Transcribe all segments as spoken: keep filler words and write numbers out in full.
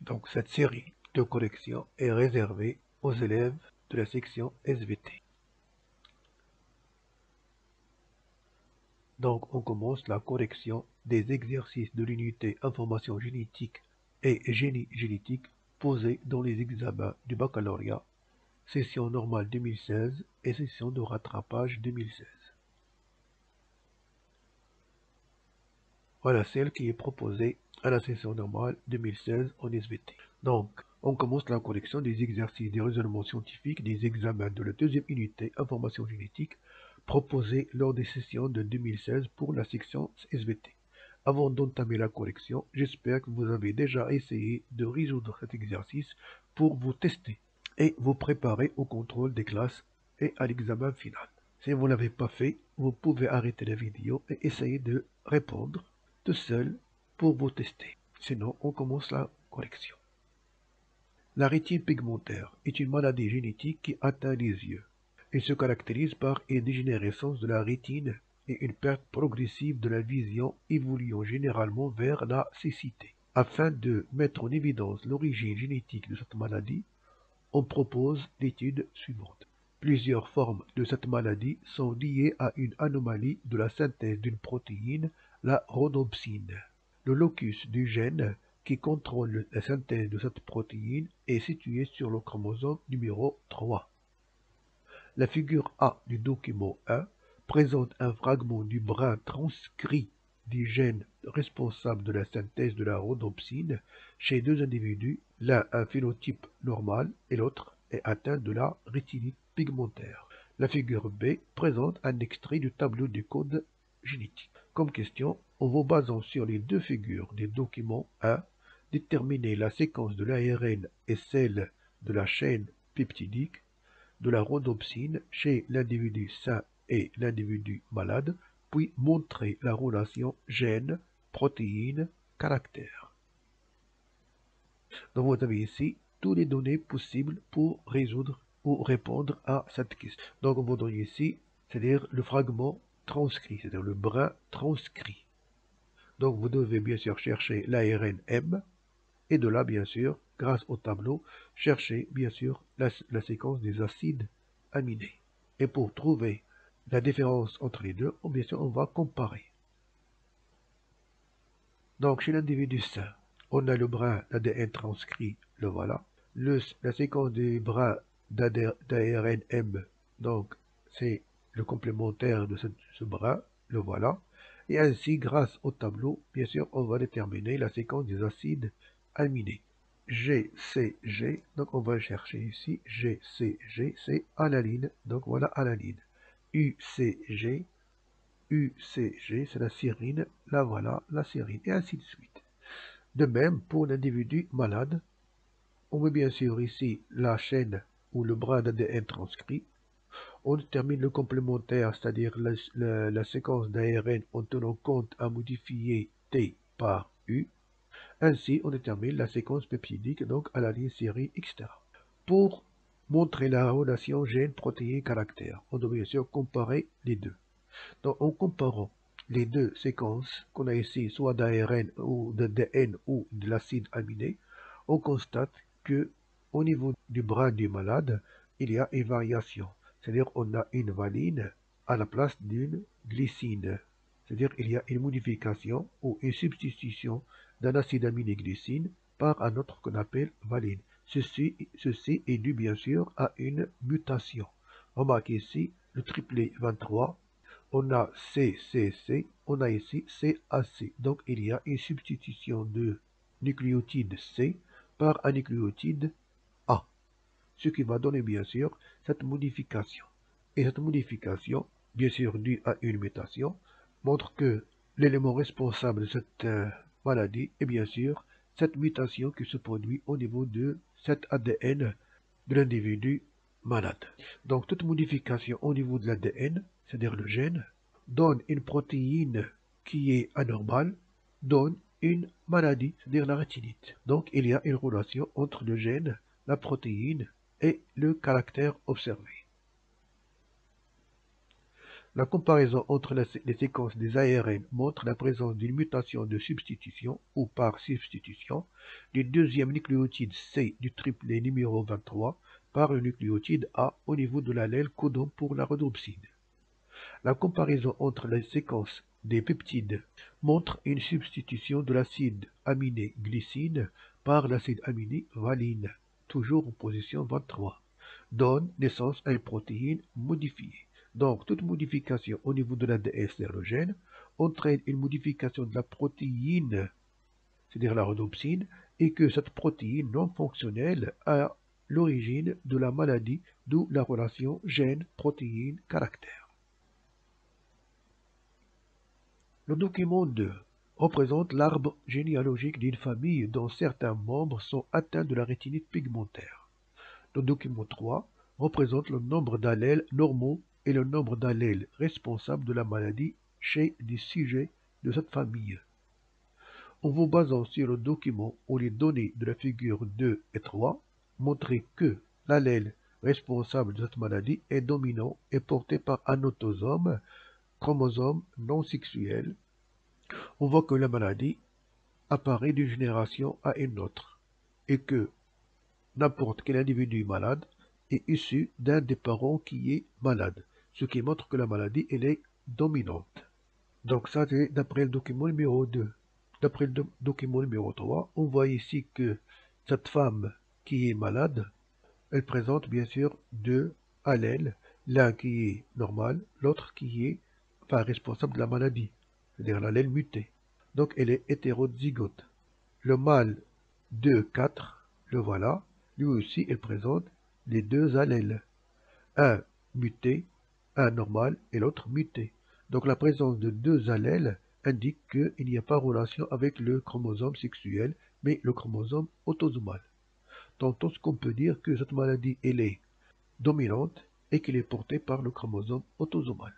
Donc cette série de corrections est réservée aux élèves de la section S V T. Donc on commence la correction des exercices de l'unité information génétique et génie génétique posés dans les examens du baccalauréat, session normale deux mille seize et session de rattrapage deux mille seize. Voilà celle qui est proposée à la session normale deux mille seize en S V T. Donc, on commence la correction des exercices des raisonnements scientifiques des examens de la deuxième unité information génétique proposés lors des sessions de deux mille seize pour la section S V T. Avant d'entamer la correction, j'espère que vous avez déjà essayé de résoudre cet exercice pour vous tester et vous préparer au contrôle des classes et à l'examen final. Si vous ne l'avez pas fait, vous pouvez arrêter la vidéo et essayer de répondre tout seul pour vous tester. Sinon, on commence la correction. La rétine pigmentaire est une maladie génétique qui atteint les yeux. Elle se caractérise par une dégénérescence de la rétine et une perte progressive de la vision évoluant généralement vers la cécité. Afin de mettre en évidence l'origine génétique de cette maladie, on propose l'étude suivante. Plusieurs formes de cette maladie sont liées à une anomalie de la synthèse d'une protéine, la rhodopsine. Le locus du gène qui contrôle la synthèse de cette protéine est situé sur le chromosome numéro trois. La figure A du document un présente un fragment du brin transcrit du gène responsable de la synthèse de la rhodopsine chez deux individus, l'un un phénotype normal et l'autre est atteint de la rétinite pigmentaire. La figure B présente un extrait du tableau du code génétique. Comme question, en vous basant sur les deux figures des documents un, déterminer la séquence de l'A R N et celle de la chaîne peptidique de la rhodopsine chez l'individu sain et l'individu malade, puis montrer la relation gène, protéine, caractère. Donc vous avez ici toutes les données possibles pour résoudre ou répondre à cette question. Donc on vous donne ici, c'est-à-dire le fragment transcrit, c'est-à-dire le brin transcrit. Donc vous devez bien sûr chercher l'A R N M, et de là bien sûr, grâce au tableau, chercher bien sûr la, la séquence des acides aminés. Et pour trouver la différence entre les deux, bien sûr on va comparer. Donc chez l'individu sain, on a le brin d'A D N transcrit, le voilà. Le, la séquence des brins d'A R N M, donc c'est le complémentaire de ce, ce brin, le voilà. Et ainsi, grâce au tableau, bien sûr, on va déterminer la séquence des acides aminés. G, C, G, donc on va chercher ici, G, C, G, c'est alaline, donc voilà alaline. U, C, G, U, C, G, c'est la sérine, là voilà la sérine, et ainsi de suite. De même, pour l'individu malade, on met bien sûr ici la chaîne ou le brin d'A D N transcrit. On détermine le complémentaire, c'est-à-dire la, la, la séquence d'A R N en tenant compte à modifier T par U. Ainsi, on détermine la séquence peptidique, donc à la ligne série, et cetera. Pour montrer la relation gène-protéine-caractère, on doit bien sûr comparer les deux. Donc, en comparant les deux séquences qu'on a ici, soit d'A R N ou de D N ou de l'acide aminé, on constate que au niveau du brin du malade, il y a une variation. C'est-à-dire on a une valine à la place d'une glycine. C'est-à-dire il y a une modification ou une substitution d'un acide aminé glycine par un autre qu'on appelle valine. Ceci, ceci est dû bien sûr à une mutation. Remarquez ici le triplet vingt-trois. On a C C C, on a ici C A C. Donc il y a une substitution de nucléotide C par un nucléotide A. Ce qui va donner bien sûr cette modification. Et cette modification, bien sûr due à une mutation, montre que l'élément responsable de cette euh, maladie est bien sûr cette mutation qui se produit au niveau de cet A D N de l'individu malade. Donc toute modification au niveau de l'A D N, c'est-à-dire le gène, donne une protéine qui est anormale, donne une maladie, c'est-à-dire la rétinite. Donc il y a une relation entre le gène, la protéine et le caractère observé. La comparaison entre la- les séquences des A R N montre la présence d'une mutation de substitution ou par substitution du deuxième nucléotide C du triplet numéro vingt-trois par le nucléotide A au niveau de l'allèle codant pour la rhodopsine. La comparaison entre les séquences des peptides montre une substitution de l'acide aminé glycine par l'acide aminé valine, toujours en position vingt-trois, donne naissance à une protéine modifiée. Donc, toute modification au niveau de l'A D S stérogène entraîne une modification de la protéine, c'est-à-dire la rhodopsine, et que cette protéine non fonctionnelle a l'origine de la maladie, d'où la relation gène-protéine-caractère. Le document deux représente l'arbre généalogique d'une famille dont certains membres sont atteints de la rétinite pigmentaire. Le document trois représente le nombre d'allèles normaux et le nombre d'allèles responsables de la maladie chez des sujets de cette famille. En vous basant sur le document où les données de la figure deux et trois montrent que l'allèle responsable de cette maladie est dominant et porté par un autosome, chromosome non sexuel, on voit que la maladie apparaît d'une génération à une autre et que n'importe quel individu malade est issu d'un des parents qui est malade, ce qui montre que la maladie elle est dominante. Donc ça c'est d'après le document numéro deux. D'après le do- document numéro trois, on voit ici que cette femme qui est malade, elle présente bien sûr deux allèles, l'un qui est normal, l'autre qui est enfin, responsable de la maladie, c'est-à-dire l'allèle muté. Donc elle est hétérozygote. Le mâle deux quatre, le voilà, lui aussi il présente les deux allèles, un muté, un normal et l'autre muté. Donc la présence de deux allèles indique qu'il n'y a pas relation avec le chromosome sexuel, mais le chromosome autosomal. Donc tout ce qu'on peut dire que cette maladie elle est dominante et qu'elle est portée par le chromosome autosomal.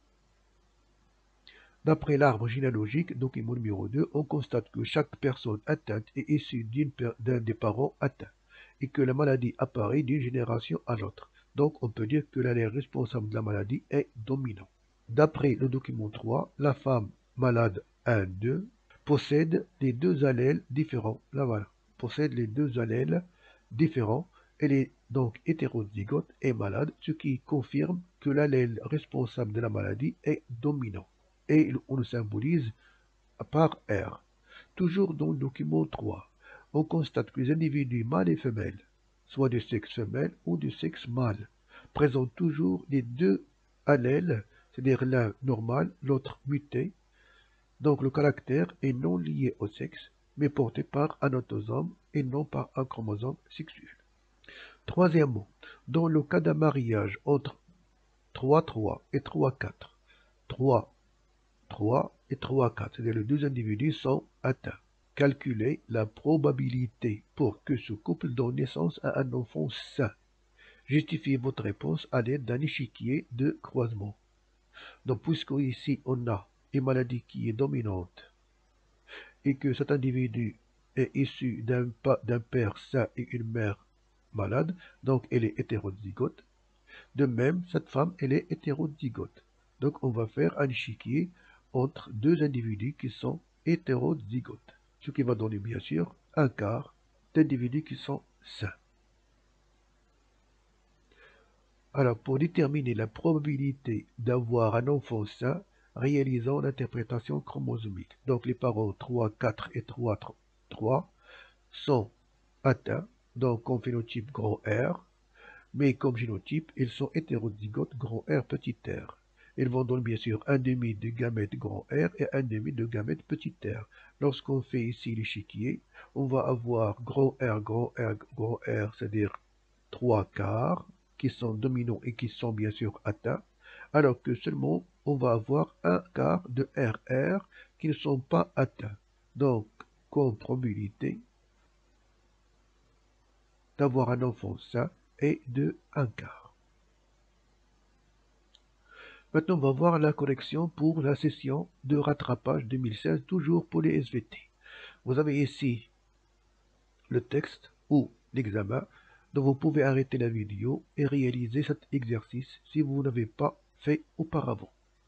D'après l'arbre généalogique, document numéro deux, on constate que chaque personne atteinte est issue d'un des parents atteints et que la maladie apparaît d'une génération à l'autre. Donc on peut dire que l'allèle responsable de la maladie est dominant. D'après le document trois, la femme malade un deux possède les deux allèles différents. Là voilà, possède les deux allèles différents. Elle est donc hétérozygote et malade, ce qui confirme que l'allèle responsable de la maladie est dominant et on le symbolise par R. Toujours dans le document trois, on constate que les individus mâles et femelles, soit du sexe femelle ou du sexe mâle, présentent toujours les deux allèles, c'est-à-dire l'un normal, l'autre muté. Donc le caractère est non lié au sexe, mais porté par un autosome et non par un chromosome sexuel. Troisièmement, dans le cas d'un mariage entre trois trois et trois quatre, trois trois et trois quatre, c'est-à-dire les deux individus sont atteints. Calculez la probabilité pour que ce couple donne naissance à un enfant sain. Justifiez votre réponse à l'aide d'un échiquier de croisement. Donc, puisque ici on a une maladie qui est dominante et que cet individu est issu d'un d'un père sain et une mère malade, donc elle est hétérozygote. De même, cette femme, elle est hétérozygote. Donc on va faire un échiquier entre deux individus qui sont hétérozygotes, ce qui va donner bien sûr un quart d'individus qui sont sains. Alors pour déterminer la probabilité d'avoir un enfant sain, réalisons l'interprétation chromosomique. Donc les parents trois quatre et trois trois sont atteints, donc en phénotype grand R, mais comme génotype, ils sont hétérozygotes grand R petit r. Ils vont donner bien sûr un demi de gamète grand R et un demi de gamète petit r. Lorsqu'on fait ici l'échiquier, on va avoir grand R, grand R, grand R, c'est-à-dire trois quarts qui sont dominants et qui sont bien sûr atteints, alors que seulement on va avoir un quart de R R qui ne sont pas atteints. Donc, comme probabilité d'avoir un enfant sain est de un quart. Maintenant, on va voir la correction pour la session de rattrapage deux mille seize, toujours pour les S V T. Vous avez ici le texte ou l'examen, donc vous pouvez arrêter la vidéo et réaliser cet exercice si vous n'avez pas fait auparavant.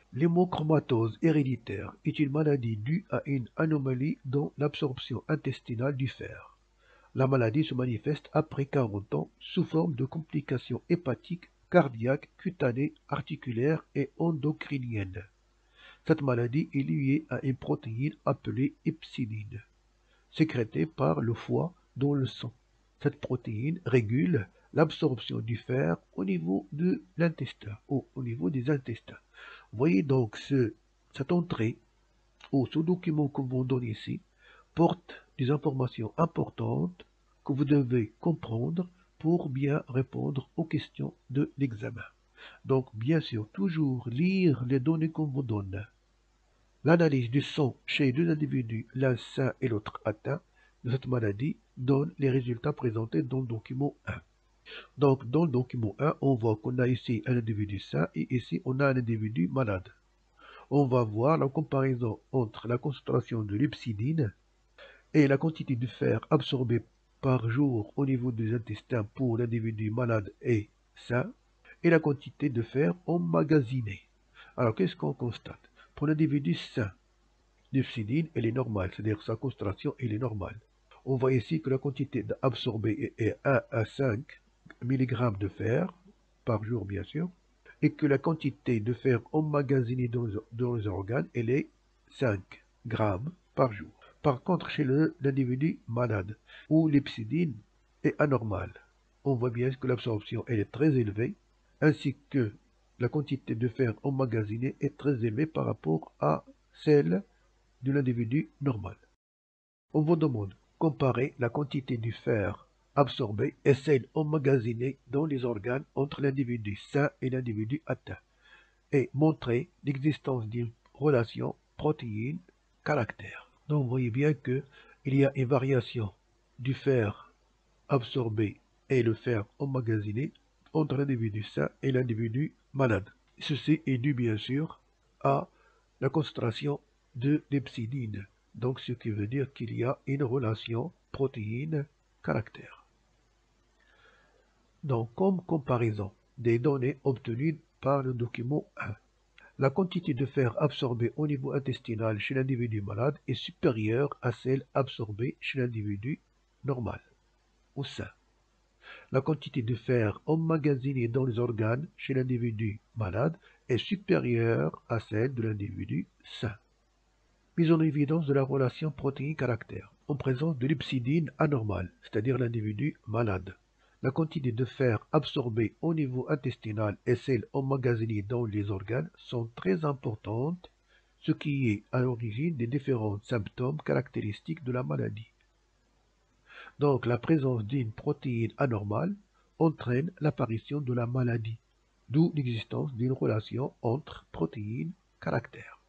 L'hémochromatose héréditaire est une maladie due à une anomalie dans l'absorption intestinale du fer. La maladie se manifeste après quarante ans sous forme de complications hépatiques, cardiaques, cutanées, articulaires et endocriniennes. Cette maladie est liée à une protéine appelée hepcidine, sécrétée par le foie dans le sang. Cette protéine régule l'absorption du fer au niveau de l'intestin ou au niveau des intestins. Voyez donc ce, cette entrée ou ce document que vous donne ici porte des informations importantes que vous devez comprendre pour bien répondre aux questions de l'examen. Donc, bien sûr, toujours lire les données qu'on vous donne. L'analyse du sang chez deux individus, l'un sain et l'autre atteint de cette maladie, donne les résultats présentés dans le document un. Donc, dans le document un, on voit qu'on a ici un individu sain et ici on a un individu malade. On va voir la comparaison entre la concentration de l'hepcidine et la quantité de fer absorbée par jour au niveau des intestins pour l'individu malade et sain et la quantité de fer emmagasinée. Alors, qu'est-ce qu'on constate? Pour l'individu sain, l'hepcidine, elle est normale, c'est-à-dire sa concentration, elle est normale. On voit ici que la quantité absorbée est un à cinq milligrammes de fer par jour, bien sûr, et que la quantité de fer emmagasiné dans, dans les organes, elle est cinq grammes par jour. Par contre, chez l'individu malade, où l'hepcidine est anormale, on voit bien que l'absorption elle est très élevée, ainsi que la quantité de fer emmagasiné est très élevée par rapport à celle de l'individu normal. On vous demande de comparer la quantité du fer absorbé et celle emmagasinée dans les organes entre l'individu sain et l'individu atteint, et montrer l'existence d'une relation protéine-caractère. Donc vous voyez bien qu'il y a une variation du fer absorbé et le fer emmagasiné entre l'individu sain et l'individu malade. Ceci est dû bien sûr à la concentration de l'hepcidine, donc ce qui veut dire qu'il y a une relation protéine-caractère. Donc comme comparaison des données obtenues par le document un. La quantité de fer absorbée au niveau intestinal chez l'individu malade est supérieure à celle absorbée chez l'individu normal ou sain. La quantité de fer emmagasiné dans les organes chez l'individu malade est supérieure à celle de l'individu sain. Mise en évidence de la relation protéine-caractère en présence de l'hepcidine anormale, c'est-à-dire l'individu malade. La quantité de fer absorbée au niveau intestinal et celle emmagasinée dans les organes sont très importantes, ce qui est à l'origine des différents symptômes caractéristiques de la maladie. Donc la présence d'une protéine anormale entraîne l'apparition de la maladie, d'où l'existence d'une relation entre protéines et caractère.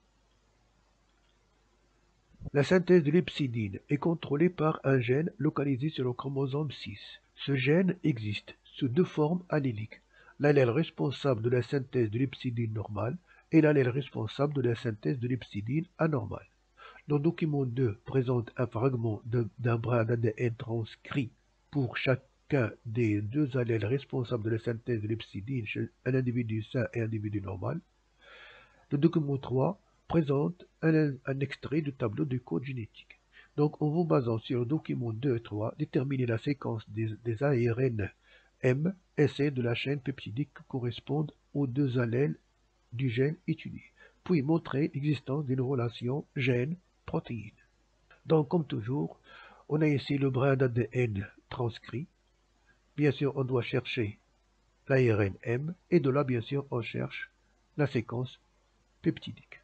La synthèse de l'hepcidine est contrôlée par un gène localisé sur le chromosome six. Ce gène existe sous deux formes alléliques, l'allèle responsable de la synthèse de l'hepcidine normale et l'allèle responsable de la synthèse de l'hepcidine anormale. Le document deux présente un fragment d'un brin d'A D N transcrit pour chacun des deux allèles responsables de la synthèse de l'hepcidine chez un individu sain et un individu normal. Le document trois présente un, un extrait du tableau de code génétique. Donc, en vous basant sur le document deux et trois, déterminez la séquence des, des A R N M et C de la chaîne peptidique qui correspondent aux deux allèles du gène étudié, puis montrer l'existence d'une relation gène-protéine. Donc, comme toujours, on a ici le brin d'A D N transcrit. Bien sûr, on doit chercher l'A R N M et de là, bien sûr, on cherche la séquence peptidique.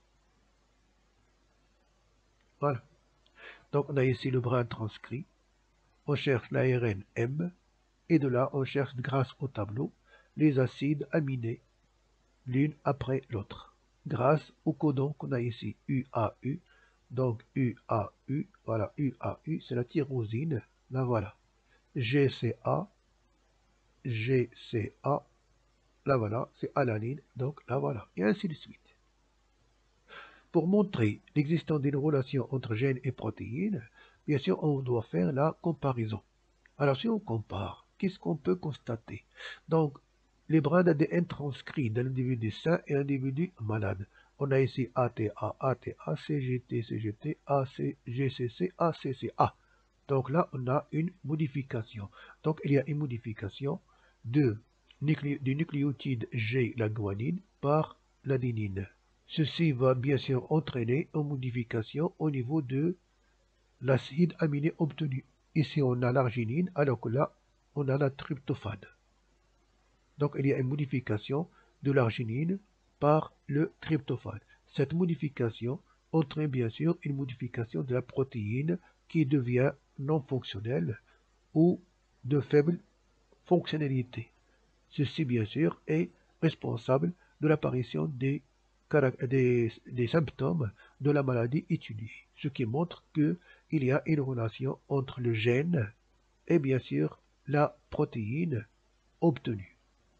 Voilà. Donc, on a ici le brin transcrit. On cherche l'A R N M et de là, on cherche grâce au tableau les acides aminés l'une après l'autre, grâce au codon qu'on a ici, U A U. Donc U A U, voilà, U A U, c'est la tyrosine, là voilà. G C A, G C A, là voilà, c'est alanine, donc là voilà, et ainsi de suite. Pour montrer l'existence d'une relation entre gènes et protéines, bien sûr, on doit faire la comparaison. Alors, si on compare, qu'est-ce qu'on peut constater? Donc, les brins d'A D N transcrits d'un individu sain et individu malade. On a ici A T A, A T A, C G T, C G T, A C G C C, A C C A. Donc là, on a une modification. Donc il y a une modification de, du nucléotide G, la guanine, par l'adenine. Ceci va bien sûr entraîner une modification au niveau de l'acide aminé obtenu. Ici, on a l'arginine, alors que là, on a la tryptophane. Donc, il y a une modification de l'arginine par le tryptophane. Cette modification entraîne bien sûr une modification de la protéine qui devient non fonctionnelle ou de faible fonctionnalité. Ceci, bien sûr, est responsable de l'apparition des, des, des symptômes de la maladie étudiée, ce qui montre qu'il y a une relation entre le gène et bien sûr la protéine obtenue.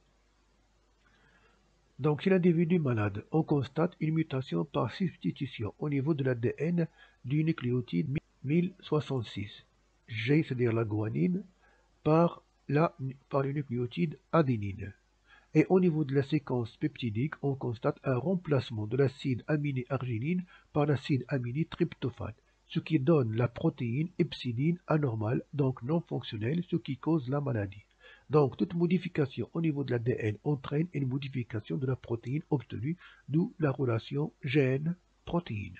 Donc, chez l'individu malade, on constate une mutation par substitution au niveau de l'A D N du nucléotide mille soixante-six, G, c'est-à-dire la guanine, par, la, par le nucléotide adénine. Et au niveau de la séquence peptidique, on constate un remplacement de l'acide aminé arginine par l'acide aminé tryptophane, ce qui donne la protéine epsidine anormale, donc non fonctionnelle, ce qui cause la maladie. Donc, toute modification au niveau de l'A D N entraîne une modification de la protéine obtenue, d'où la relation gène-protéine.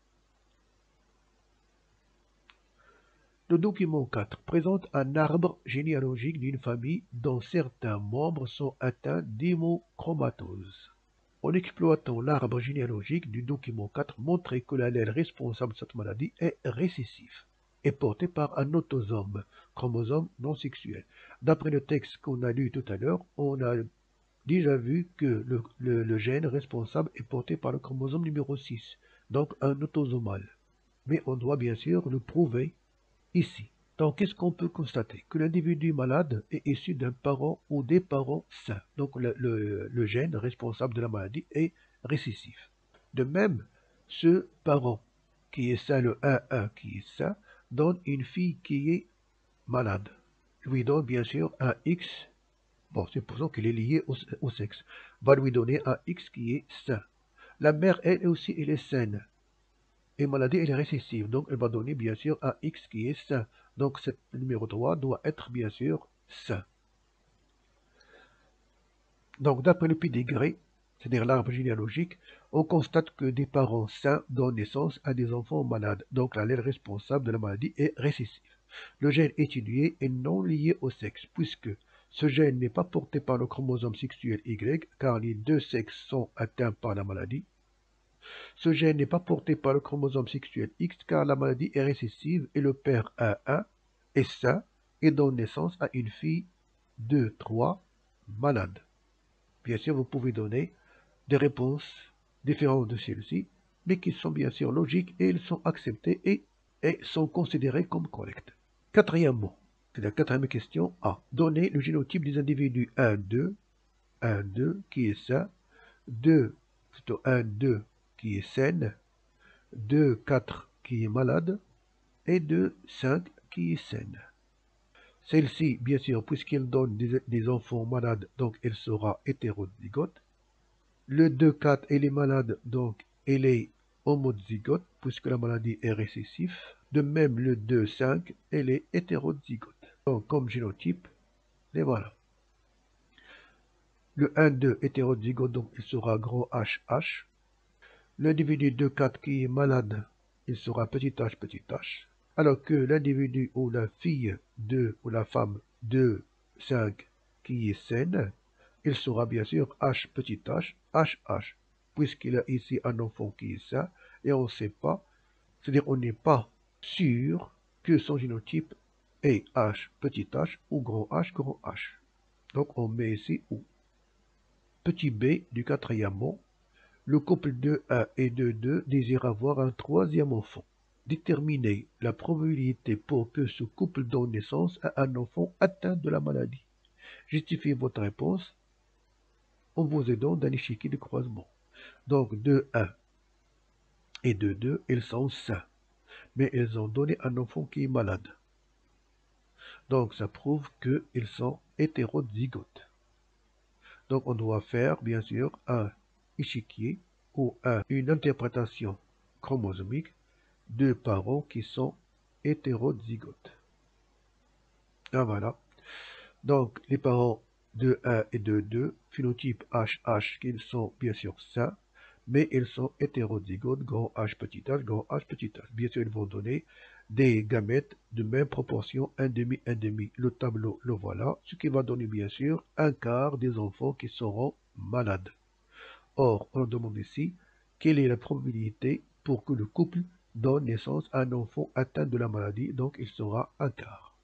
Le document quatre présente un arbre généalogique d'une famille dont certains membres sont atteints d'hémochromatose. En exploitant l'arbre généalogique du document quatre, montrer que l'allèle responsable de cette maladie est récessif et porté par un autosome, chromosome non sexuel. D'après le texte qu'on a lu tout à l'heure, on a déjà vu que le, le, le gène responsable est porté par le chromosome numéro six, donc un autosomal. Mais on doit bien sûr le prouver ici. Donc, qu'est-ce qu'on peut constater? Que l'individu malade est issu d'un parent ou des parents sains. Donc, le, le, le gène responsable de la maladie est récessif. De même, ce parent qui est sain, le un un qui est sain, donne une fille qui est malade. Lui donne bien sûr un X, bon, supposons qu'il est lié au, au sexe, va lui donner un X qui est sain. La mère, elle aussi, elle est saine. Et maladie, elle est récessive, donc elle va donner bien sûr un X qui est sain. Donc ce numéro trois doit être bien sûr sain. Donc d'après le pédigré, c'est-à-dire l'arbre généalogique, on constate que des parents sains donnent naissance à des enfants malades. Donc l'allèle responsable de la maladie est récessif. Le gène étudié est non lié au sexe, puisque ce gène n'est pas porté par le chromosome sexuel Y, car les deux sexes sont atteints par la maladie. Ce gène n'est pas porté par le chromosome sexuel X car la maladie est récessive et le père un un est sain et donne naissance à une fille deux trois malade. Bien sûr, vous pouvez donner des réponses différentes de celles-ci, mais qui sont bien sûr logiques et elles sont acceptées et, et sont considérées comme correctes. Quatrièmement, c'est la quatrième question A. Donner le génotype des individus un deux, un deux qui est sain, deux, plutôt un deux qui est saine, deux quatre qui est malade et deux cinq qui est saine. Celle-ci, bien sûr, puisqu'elle donne des, des enfants malades, donc elle sera hétérozygote. Le deux quatre, elle est malade, donc elle est homozygote, puisque la maladie est récessive. De même, le deux cinq, elle est hétérozygote. Donc, comme génotype, et voilà. Le un deux hétérozygote, donc il sera grand H H. L'individu deux quatre qui est malade, il sera petit h, petit h. Alors que l'individu ou la fille deux ou la femme deux cinq qui est saine, il sera bien sûr H petit h, H H. Puisqu'il a ici un enfant qui est sain, et on ne sait pas, c'est-à-dire on n'est pas sûr que son génotype est H petit h ou grand H grand H. Donc on met ici ou. Petit b du quatrième mot. Le couple deux un et deux deux désire avoir un troisième enfant. Déterminez la probabilité pour que ce couple donne naissance à un enfant atteint de la maladie. Justifiez votre réponse en vous aidant d'un échiquier de croisement. Donc deux un et deux deux, ils sont sains, mais ils ont donné un enfant qui est malade. Donc ça prouve qu'ils sont hétérozygotes. Donc on doit faire bien sûr un échiquier ou un, une interprétation chromosomique de parents qui sont hétérozygotes. Ah voilà. Donc les parents de un et de deux, phénotype H H, qu'ils sont bien sûr sains, mais ils sont hétérozygotes, grand H petit h, grand H petit h. Bien sûr, ils vont donner des gamètes de même proportion, un demi, un demi. Le tableau, le voilà, ce qui va donner bien sûr un quart des enfants qui seront malades. Or, on demande ici, quelle est la probabilité pour que le couple donne naissance à un enfant atteint de la maladie, donc il sera un quart.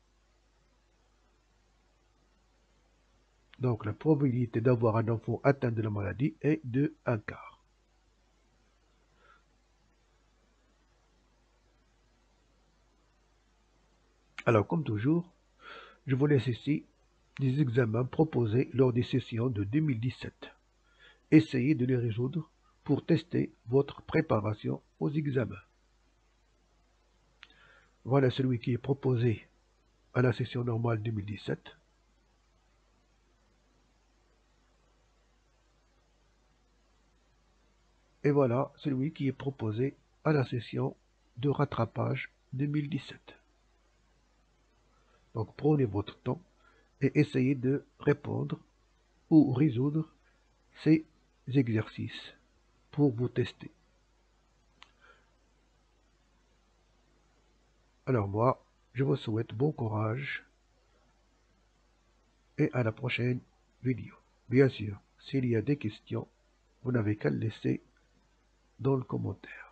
Donc la probabilité d'avoir un enfant atteint de la maladie est de un quart. Alors comme toujours, je vous laisse ici des examens proposés lors des sessions de deux mille dix-sept. Essayez de les résoudre pour tester votre préparation aux examens. Voilà celui qui est proposé à la session normale deux mille dix-sept. Et voilà celui qui est proposé à la session de rattrapage deux mille dix-sept. Donc prenez votre temps et essayez de répondre ou résoudre ces exercices pour vous tester. Alors moi, je vous souhaite bon courage et à la prochaine vidéo. Bien sûr, s'il y a des questions, vous n'avez qu'à le laisser dans le commentaire.